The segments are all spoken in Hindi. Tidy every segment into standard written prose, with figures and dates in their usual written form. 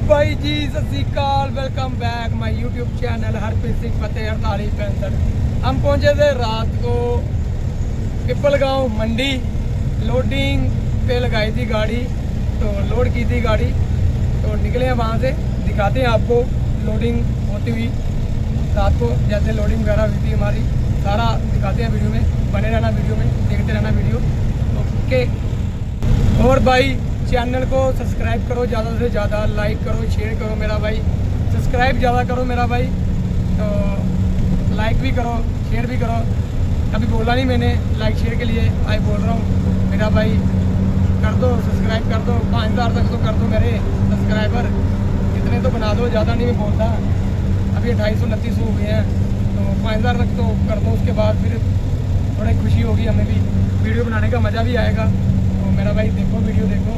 भाई जी सत श्री अकाल, welcome back my YouTube channel Harpreet Singh Fateh 4865। हम पहुंचे थे रात को पिपल गांव मंडी। लोडिंग पे लगाई थी गाड़ी, तो लोड की थी गाड़ी, तो निकले हैं वहां से। दिखाते हैं आपको लोडिंग होती हुई रात को, जैसे लोडिंग वगैरह हुई थी हमारी, सारा दिखाते हैं वीडियो में। बने रहना वीडियो में, देखते रहना वीडियो, ओके। और भाई चैनल को सब्सक्राइब करो, ज़्यादा से ज़्यादा लाइक करो, शेयर करो मेरा भाई। सब्सक्राइब ज़्यादा करो मेरा भाई, तो लाइक भी करो, शेयर भी करो। अभी बोला नहीं मैंने लाइक शेयर के लिए, आज बोल रहा हूँ मेरा भाई। कर दो सब्सक्राइब, कर दो 5000 तक तो कर दो मेरे सब्सक्राइबर। इतने तो बना दो, ज़्यादा नहीं मैं बोलता। अभी 2829 हो गए हैं, तो 5000 तक तो कर दो। उसके बाद फिर थोड़ी खुशी होगी, हमें भी वीडियो बनाने का मज़ा भी आएगा। तो मेरा भाई देखो वीडियो देखो।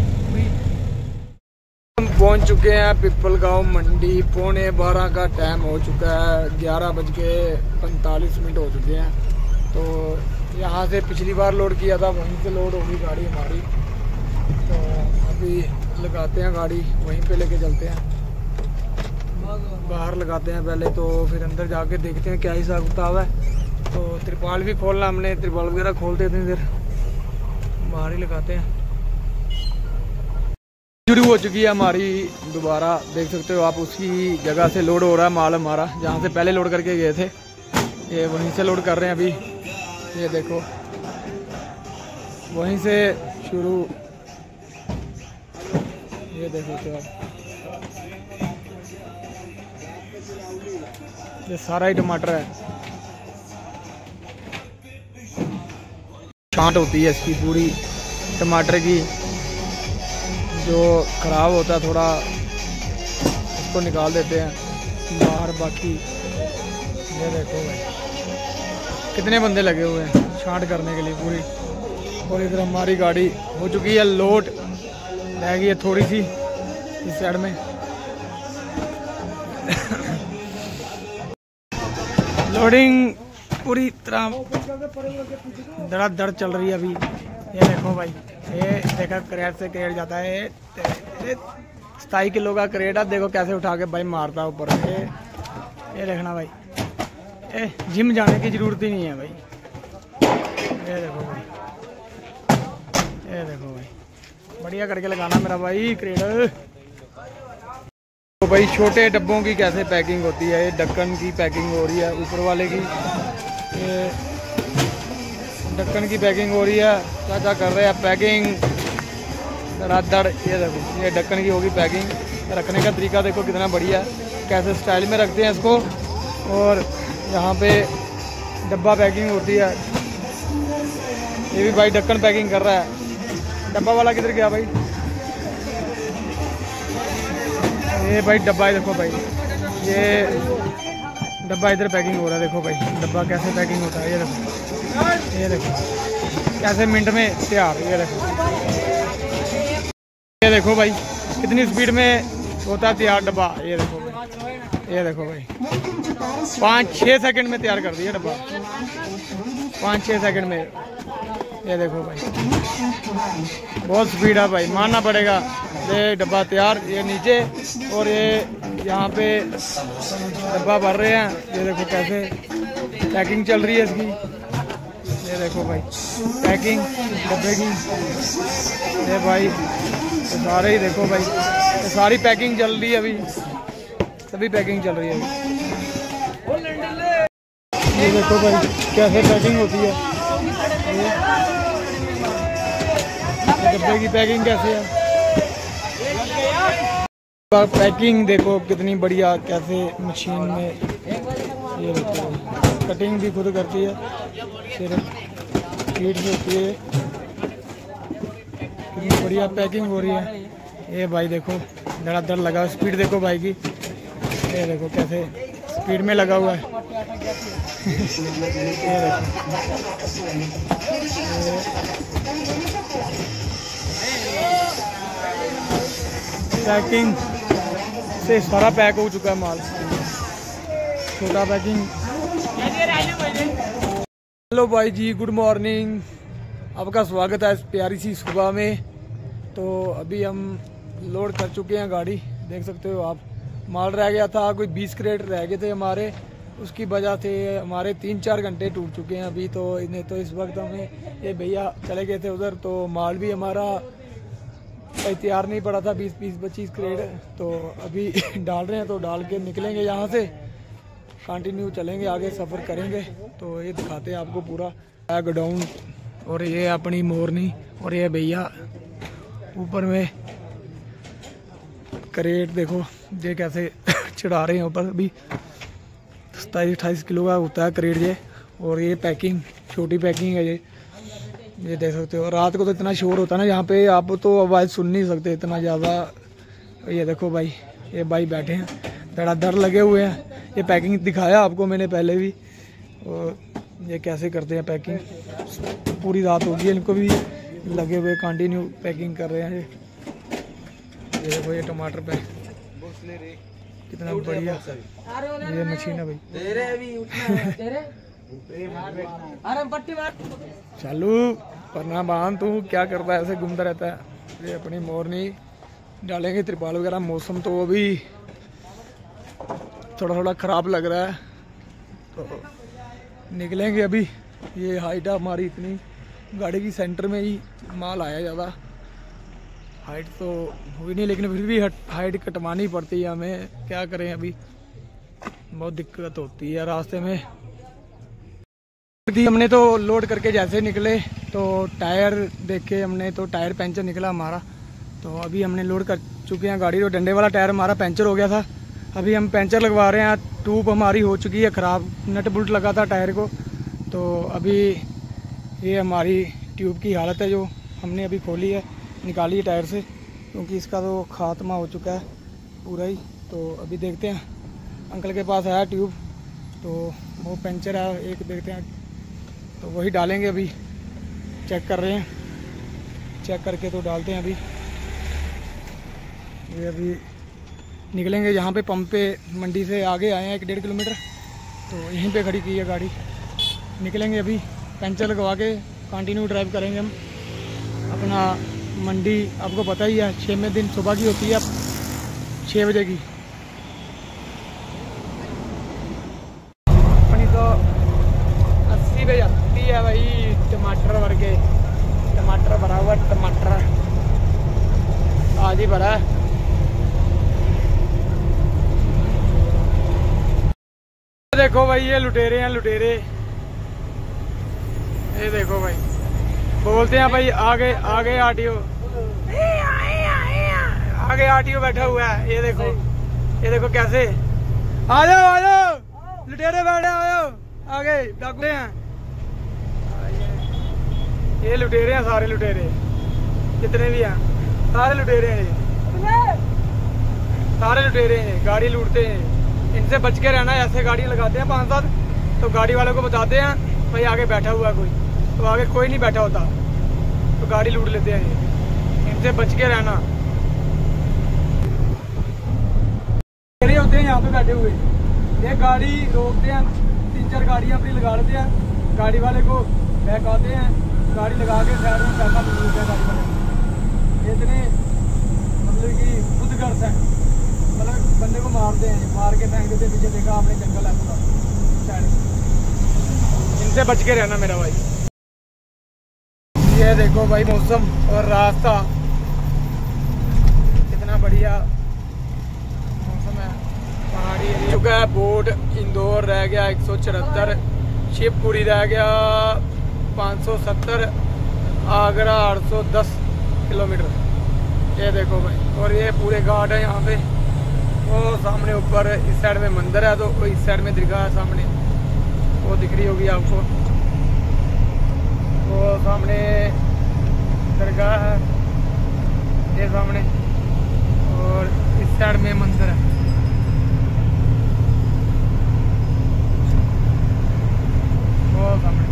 हम पहुंच चुके हैं पिपल गांव मंडी। 11:15 का टाइम हो चुका है, 11:45 हो चुके हैं। तो यहाँ से पिछली बार लोड किया था, वहीं से लोड होगी गाड़ी हमारी। तो अभी लगाते हैं गाड़ी, वहीं पे लेके चलते हैं। बाहर लगाते हैं पहले, तो फिर अंदर जाके देखते हैं क्या हिसाब किताब है। तो त्रिपाल भी खोलना हमने, त्रिपाल वगैरह खोल देते हैं, फिर बाहर ही लगाते हैं। शुरू हो चुकी है हमारी दोबारा, देख सकते हो आप। उसी जगह से लोड हो रहा है माल हमारा, जहाँ से पहले लोड करके गए थे। ये वहीं से लोड कर रहे हैं अभी, ये देखो वहीं से शुरू। ये देख सकते हो आप, ये सारा ही टमाटर है। छांट होती है इसकी पूरी टमाटर की, जो ख़राब होता है थोड़ा उसको निकाल देते हैं बाहर। बाकी ये देखो भाई कितने बंदे लगे हुए हैं छांट करने के लिए पूरी। और इधर हमारी गाड़ी हो चुकी है लोड, रह गई है थोड़ी सी इस साइड में। लोडिंग पूरी तरह धड़ाधड़ चल रही है अभी। ये देखो भाई, ये देखा क्रेट से क्रेट जाता है। 27 किलो का क्रेट है, देखो कैसे उठा के भाई मारता है ऊपर। ये देखना भाई, जिम जाने की जरूरत ही नहीं है भाई। ये देखो भाई, ये देखो भाई, बढ़िया करके लगाना मेरा भाई क्रेट। तो भाई छोटे डब्बों की कैसे पैकिंग होती है, ये ढक्कन की पैकिंग हो रही है ऊपर वाले की। ये ढक्कन की पैकिंग हो रही है, क्या कर रहे हैं पैकिंग धड़ाधड़। ये देखो, ये ढक्कन की होगी पैकिंग। रखने का तरीका देखो कितना बढ़िया है, कैसे स्टाइल में रखते हैं इसको। और यहाँ पे डब्बा पैकिंग होती है। ये भी भाई ढक्कन पैकिंग कर रहा है। डब्बा वाला किधर गया भाई? ये भाई डब्बा है, देखो भाई, ये डब्बा इधर पैकिंग हो रहा है। देखो भाई डब्बा कैसे पैकिंग होता है। ये देखो, ये देखो कैसे मिनट में तैयार। ये देखो, ये देखो भाई कितनी स्पीड में होता है तैयार डब्बा। ये देखो भाई, ये देखो भाई 5-6 सेकंड में तैयार कर दिया डब्बा, 5-6 सेकंड में। ये देखो भाई बहुत स्पीड है भाई, मानना पड़ेगा। ये डब्बा तैयार, ये नीचे, और ये यहाँ पे डब्बा भर रहे हैं। ये देखो कैसे पैकिंग चल रही है इसकी। ये देखो भाई पैकिंग डब्बे की। ये भाई तो सारे ही देखो भाई, ये सारी पैकिंग चल रही है अभी, सभी पैकिंग चल रही है अभी। ये देखो भाई कैसे पैकिंग होती है। डब्बे की पैकिंग कैसे है, पैकिंग देखो कितनी बढ़िया, कैसे मशीन में। ये देखो कटिंग भी खुद करती है, सिर्फ फीड से होती है। कितनी बढ़िया पैकिंग हो रही है। ये भाई देखो धड़ाधड़ लगा, स्पीड देखो भाई की। ये देखो कैसे स्पीड में लगा हुआ है। ये पैकिंग से सारा पैक हो चुका है माल, छोटा पैकिंग। हेलो भाई जी, गुड मॉर्निंग, आपका स्वागत है इस प्यारी सी सुबह में। तो अभी हम लोड कर चुके हैं गाड़ी। देख सकते हो आप। माल रह गया था, कोई 20 क्रेट रह गए थे हमारे, उसकी वजह से हमारे 3-4 घंटे टूट चुके हैं अभी। तो इन्हें तो इस वक्त हमें ये भैया चले गए थे उधर, तो माल भी हमारा तैयार नहीं पड़ा था 20-25 क्रेट। तो अभी डाल रहे हैं, तो डाल के निकलेंगे यहाँ से, कंटिन्यू चलेंगे आगे, सफ़र करेंगे। तो ये दिखाते हैं आपको पूरा गोडाउन। और ये अपनी मोरनी, और ये भैया ऊपर में क्रेट देखो ये कैसे चढ़ा रहे हैं ऊपर। अभी 27-28 किलो का होता है क्रेट ये। और ये पैकिंग, छोटी पैकिंग है ये देख सकते हो। रात को तो इतना शोर होता है ना यहाँ पे, आप तो आवाज़ सुन नहीं सकते इतना ज़्यादा। ये देखो भाई, ये भाई बैठे हैं, धड़ाधड़ लगे हुए हैं। ये पैकिंग दिखाया आपको मैंने पहले भी। और ये कैसे करते हैं पैकिंग, पूरी रात होगी इनको भी लगे हुए, कंटिन्यू पैकिंग कर रहे हैं। ये देखो ये टमाटर पे कितना बढ़िया ये मशीन है भाई। चालू वरना बांध, तू क्या करता है, ऐसे घूमता रहता है। ये अपनी मोरनी डालेंगे, त्रिपाल वगैरह। मौसम तो अभी थोड़ा थोड़ा ख़राब लग रहा है, तो निकलेंगे अभी। ये हाइट है हमारी इतनी, गाड़ी की सेंटर में ही माल आया ज़्यादा। हाइट तो हुई नहीं, लेकिन फिर भी हाइट कटवानी पड़ती है हमें, क्या करें अभी बहुत दिक्कत होती है रास्ते में। हमने तो लोड करके जैसे निकले तो टायर देख के हमने तो टायर पंचर निकला हमारा। तो अभी हमने लोड कर चुके हैं गाड़ी, तो डंडे वाला टायर हमारा पंचर हो गया था। अभी हम पंचर लगवा रहे हैं, ट्यूब हमारी हो चुकी है ख़राब, नट बोल्ट लगा था टायर को। तो अभी ये हमारी ट्यूब की हालत है, जो हमने अभी खोली है, निकाली है टायर से, क्योंकि इसका तो खात्मा हो चुका है पूरा ही। तो अभी देखते हैं, अंकल के पास आया ट्यूब, तो वो पंचर है एक, देखते हैं तो वही डालेंगे। अभी चेक कर रहे हैं, चेक करके तो डालते हैं अभी। ये अभी निकलेंगे यहाँ पे, पंप पे मंडी से आगे आए हैं 1-1.5 किलोमीटर, तो यहीं पे खड़ी की है गाड़ी। निकलेंगे अभी, पंचर लगवा के कंटिन्यू ड्राइव करेंगे हम अपना। मंडी आपको पता ही है 6वें दिन सुबह की होती है, 6 बजे की। अपनी तो 80 पे जाती है भाई, टमाटर वर्गे, टमाटर भरा हुआ, टमाटर आज ही भरा है। देखो भाई ये लुटेरे हैं, लुटेरे। ये देखो भाई, बोलते हैं भाई आगे आगे आरटीओ, आगे आरटीओ बैठा हुआ है। ये देखो कैसे, आ जाओ लुटेरे बैठे, आ जाओ आगे, डाकू हैं ये लुटेरे हैं, सारे लुटेरे जितने भी हैं, सारे लुटेरे हैं, सारे लुटेरे हैं, गाड़ी लूटते हैं। इनसे बच के रहना है। ऐसे गाड़ी लगाते हैं 5-7, तो गाड़ी वालों को बताते हैं भाई आगे बैठा हुआ है कोई, तो आगे कोई नहीं बैठा होता, तो गाड़ी लूट लेते हैं ये। इनसे बच के रहना। होते हैं यहाँ पे बैठे हुए, ये गाड़ी रोकते हैं, 3-4 गाड़ियाँ अपनी लगा लेते हैं, गाड़ी वाले को बहकाते हैं, गाड़ी लगा के साइड में पैसा मिलते हैं गाड़ी वाले। ये इतने मतलब कि खुदगर्ज हैं, मतलब बंदे को मारते हैं, मार के फेंक देते हैं पीछे। देखा आपने, जंगल है पूरा साइड, इनसे बच के रहना मेरा भाई। ये देखो भाई मौसम और रास्ता, कितना बढ़िया मौसम है, पहाड़ी एरिया। चुका है बोट इंदौर रह गया 174, शिवपुरी रह गया 570, आगरा 810 किलोमीटर। ये देखो भाई, और ये पूरे घाट है यहाँ पे। वो सामने ऊपर इस साइड में मंदिर है, तो इस साइड में दरगाह है सामने, वो दिख रही होगी आपको। वो सामने दरगाह है, ये सामने, और इस साइड में मंदिर है। वो सामने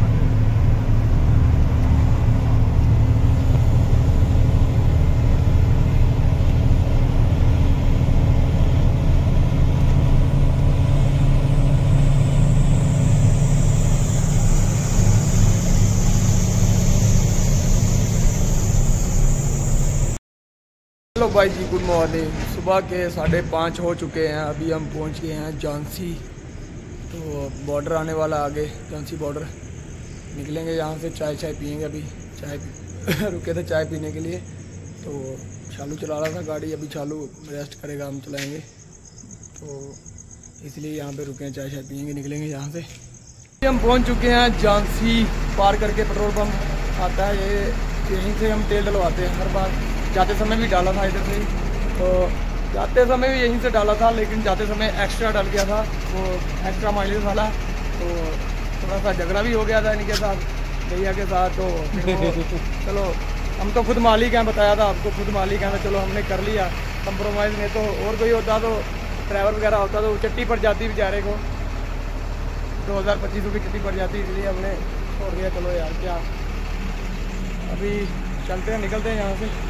हेलो भाई जी, गुड मॉर्निंग। सुबह के 5:30 हो चुके हैं। अभी हम पहुंच गए हैं झांसी। तो बॉर्डर आने वाला आगे, झांसी बॉर्डर। निकलेंगे यहाँ से, चाय पियेंगे। अभी चाय रुके थे चाय पीने के लिए। तो चालू चला रहा था गाड़ी, अभी चालू रेस्ट करेगा, हम चलाएँगे। तो इसलिए यहाँ पे रुके हैं, चाय पियेंगे, निकलेंगे यहाँ से। हम पहुँच चुके हैं झांसी। पार करके पेट्रोल पम्प आता है, यहीं से हम तेल डलवाते हैं हर बार। जाते समय भी डाला था इधर से ही, तो जाते समय भी यहीं से डाला था, लेकिन जाते समय एक्स्ट्रा डल गया था, वो एक्स्ट्रा माइलेज वाला। तो थोड़ा सा झगड़ा भी हो गया था इनके साथ, भैया के साथ। तो चलो, हम तो खुद मालिक हैं, बताया था आपको, खुद मालिक हैं। तो चलो हमने कर लिया कंप्रोमाइज़। नहीं तो और कोई होता तो ड्राइवर वगैरह होता तो चट्टी पड़ जाती बेचारे को, 2000-2500 की चट्टी पड़ जाती। इसलिए हमने छोड़ दिया। चलो यार, क्या अभी चलते हैं, निकलते हैं यहाँ से।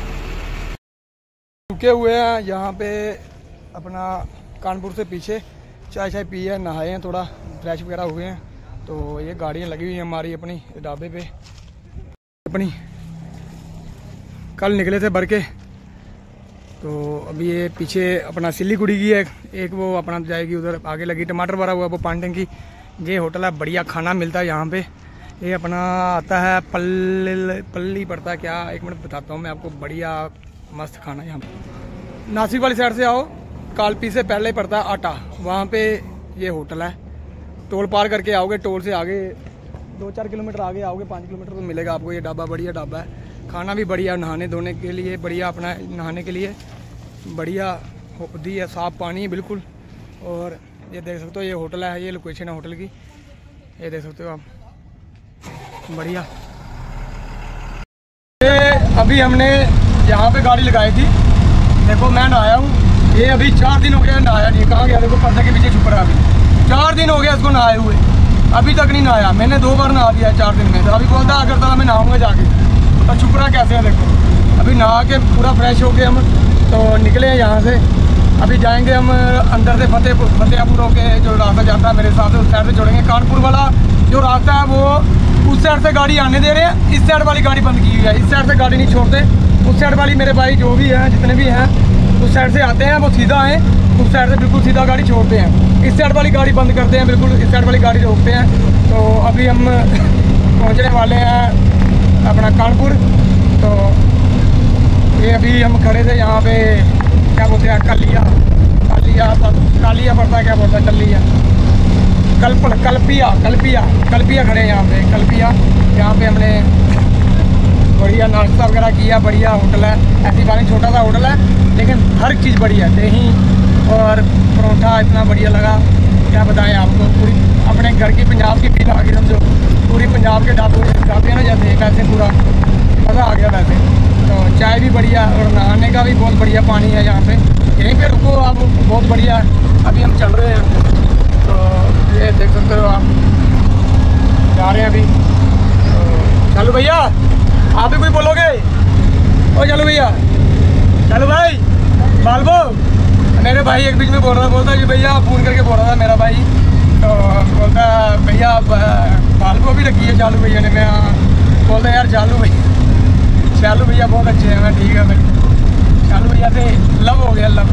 रुके हुए हैं यहाँ पे अपना कानपुर से पीछे, चाय पी है, नहाए हैं, थोड़ा फ्रेश वगैरह हुए हैं। तो ये गाड़ियाँ लगी हुई हैं हमारी अपनी ढाबे पे। अपनी कल निकले थे भर के। तो अभी ये पीछे अपना सिल्लीगुड़ी की है एक, वो अपना जाएगी उधर आगे लगी, टमाटर भरा हुआ, वो पांडे की। ये होटल है, बढ़िया खाना मिलता है यहाँ पे। ये अपना आता है पल्ली पड़ता है क्या, 1 मिनट बताता हूँ मैं आपको। बढ़िया मस्त खाना यहाँ पे। नासिक वाली साइड से आओ, कालपी से पहले पड़ता है आटा, वहाँ पे ये होटल है। टोल पार करके आओगे, टोल से आगे 2-4 किलोमीटर आगे आओगे, 5 किलोमीटर तो मिलेगा आपको ये ढाबा। बढ़िया ढाबा है, खाना भी बढ़िया, नहाने धोने के लिए बढ़िया, अपना नहाने के लिए बढ़िया दी है, साफ़ पानी है बिल्कुल। और ये देख सकते हो, ये होटल है, ये लोकेशन है होटल की, ये देख सकते हो आप, बढ़िया। ये अभी हमने यहाँ पे गाड़ी लगाई थी, देखो मैं नहाया हूँ। ये अभी 4 दिन हो गया नहाया नहीं, कहाँ गया देखो, पर्दे के पीछे छुप रहा। अभी 4 दिन हो गया इसको नहाए हुए, अभी तक नहीं नहाया। मैंने 2 बार नहा दिया 4 दिन में। तो अभी बोलता अगरतला में नहाऊंगा जाके, तो छुप रहा कैसे है देखो। अभी नहा के पूरा फ्रेश हो के हम तो निकले हैं यहाँ से। अभी जाएंगे हम अंदर से फतेहपुर होके, जो रास्ता जाता है मेरे साथ, उस साइड से जोड़ेंगे। कानपुर वाला जो रास्ता है वो उस साइड से गाड़ी आने दे रहे हैं, इस साइड वाली गाड़ी बंद की हुई है। इस साइड से गाड़ी नहीं छोड़ते, उस साइड वाली मेरे भाई जो भी हैं, जितने भी हैं, उस साइड से आते हैं, वो सीधा हैं, उस साइड से बिल्कुल सीधा गाड़ी छोड़ते हैं। इस साइड वाली गाड़ी बंद करते हैं बिल्कुल, इस साइड वाली गाड़ी रोकते हैं। तो अभी हम पहुँचने वाले हैं अपना कानपुर। तो ये अभी हम खड़े थे यहाँ पे, क्या बोलते हैं, कालिया पड़ता है, क्या बोलता है, कल्पिया खड़े हैं यहाँ पे, कल्पिया। यहाँ पे हमने बढ़िया नाश्ता वगैरह किया, बढ़िया होटल है। ऐसी बात नहीं, छोटा सा होटल है, लेकिन हर चीज़ बढ़िया है। दही और परोठा इतना बढ़िया लगा, क्या बताएं आपको। पूरी अपने घर की पंजाब की फील आ गई, समझो। पूरी पंजाब के ढाबे हैं ना जैसे, वैसे पूरा मज़ा आ गया वैसे। तो चाय भी बढ़िया, और नहाने का भी बहुत बढ़िया पानी है यहाँ पे। यहीं पे रुको आप, बहुत बढ़िया है। अभी हम चल रहे हैं, तो ये देख सकते हो आप, जा रहे हैं अभी। तो चलो भैया, आप भी कुछ बोलोगे? ओ चलो भैया, चलो भाई, बालबो मेरे भाई एक बीच में बोलता कि भैया फ़ोन करके बोल रहा था मेरा भाई। तो बोलता भैया बालबो भी रखी है चालू भैया ने। मैं बोलता यार चालू भैया बहुत अच्छे हैं। मैं ठीक है भाई, चालू भैया से लव हो गया, लव।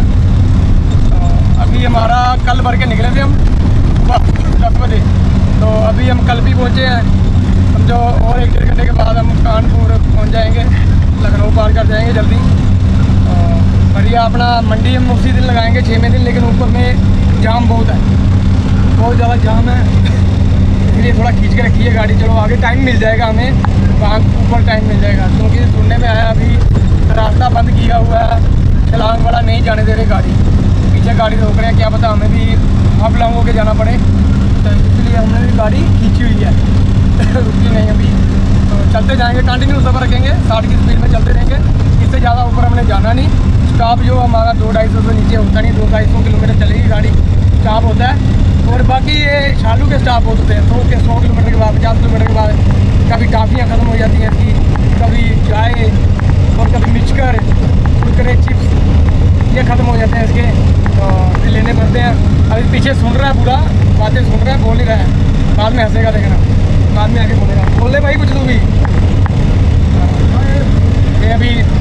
तो अभी हमारा कल भर के निकले थे हम 10 बजे। तो अभी हम कल भी पहुँचे हैं, समझो। और 1-1.5 घंटे के बाद हम कानपुर पहुँच जाएंगे, लखनऊ पार कर जाएंगे जल्दी। बढ़िया अपना मंडी हम उसी दिन लगाएंगे, 6वें दिन। लेकिन ऊपर में जाम बहुत है, बहुत ज़्यादा जाम है, इसलिए थोड़ा खींच के रखिए गाड़ी। चलो आगे टाइम मिल जाएगा हमें, वहाँ ऊपर टाइम मिल जाएगा। क्योंकि सुनने में आया अभी रास्ता बंद किया हुआ है, छलांग वाला नहीं जाने दे रहे गाड़ी, पीछे गाड़ी रोक रहे हैं। क्या पता हमें भी अब लंग होके जाना पड़े, तो इसलिए हमने भी गाड़ी खींची हुई है, रुकी नहीं अभी। तो चलते जाएंगे, कंटिन्यू सफ़र रखेंगे, 60 की स्पीड में चलते रहेंगे। इससे ज़्यादा ऊपर हमने जाना नहीं। स्टॉप जो हमारा 200-250 से नीचे होता नहीं, 200-250 किलोमीटर चलेगी गाड़ी, स्टॉप होता है। और बाकी ये शालू के स्टॉप होते हैं 100 किलोमीटर के बाद, 50 किलोमीटर के बाद। कभी टाफियाँ ख़त्म हो जाती हैं इसकी, कभी चाय, और कभी मिचकर, कुरकुरे, चिप्स, ये ख़त्म हो जाते हैं इसके, तो लेने पड़ते हैं। अभी पीछे सुन रहा है, पूरा बातें सुन रहा है, बोल नहीं रहा है, बाद में हंसेगा, देखना बाद में आके बोलेगा। बोल ले भाई कुछ तू भी। ये अभी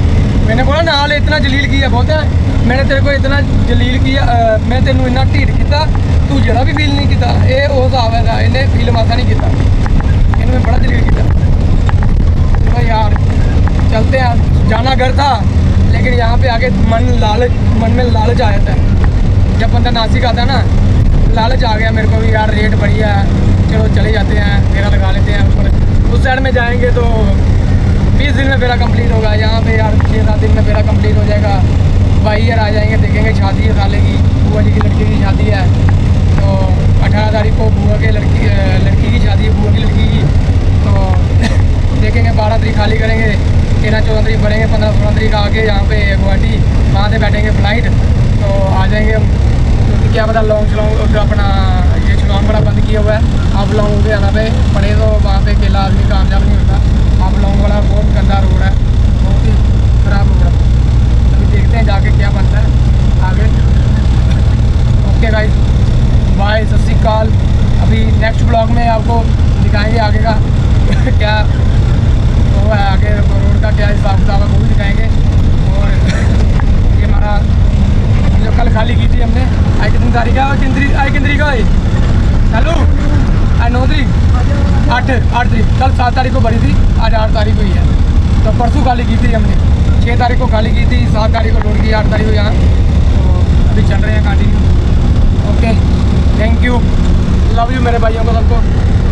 मैंने बोला नाल इतना जलील किया बहुत है, मैंने तेरे को इतना जलील किया, मैं तेन इन्ना ढीठ किया, तू जरा भी फील नहीं किया। ये वो हिसाब है, इन्हें फील मासा नहीं किया, इन्हें मैं बड़ा जलील किया। तो यार चलते हैं, जाना घर था लेकिन यहाँ पे आके मन में लालच आ जाता है। जब बंदा नासिक आता है ना, लालच आ गया मेरे को भी यार, रेट बढ़िया है, चलो चले जाते हैं, फेरा लगा लेते हैं ऊपर। उस साइड में जाएंगे तो 20 दिन में फेरा कंप्लीट होगा, यहाँ पे यार 6-7 दिन में फेरा कंप्लीट हो जाएगा। भाई यार आ जाएंगे, देखेंगे शादी है साले की, बुआ जी की लड़की की शादी है, तो 18 तारीख को बुआ के लड़की की शादी है, बुआ की लड़की की। तो देखेंगे 12 तारीख खाली करेंगे, 13-14 तारीख बढ़ेंगे, 15-16 तारीख आके यहाँ पे गुवाहाटी, वहाँ से बैठेंगे फ्लाइट, तो आ जाएंगे। क्योंकि क्या पता लॉन्ग अपना ये चलान बड़ा बंद किया हुआ है, आप लॉन्ग पे आना पे पड़े तो वहाँ पे अकेला आदमी कामयाब नहीं होता। आप लॉन्ग वाला बहुत गंदा रोड है, बहुत ही ख़राब रोड है। अभी देखते हैं जाके क्या बनता है आगे। ओके गाइस, बाय, सत श्री अकाल। अभी नेक्स्ट ब्लॉग में आपको दिखाएंगे आगे का क्या वो है, आगे रोड का क्या हिसाब किताब है वो भी दिखाएंगे। और ये हमारा जो कल खाली की थी हमने, आई कितनी तारीख है, आई कितनी तारीख है हेलो, आई 9 तारीख, 8 तारीख, कल 7 तारीख को भरी थी, आज 8 तारीख हुई है। तो परसों खाली की थी हमने, 6 तारीख को खाली की थी, 7 तारीख को लोड की, 8 तारीख को यहाँ। तो अभी चल रहे हैं continue. Okay, thank you, love you मेरे भाइयों को सबको।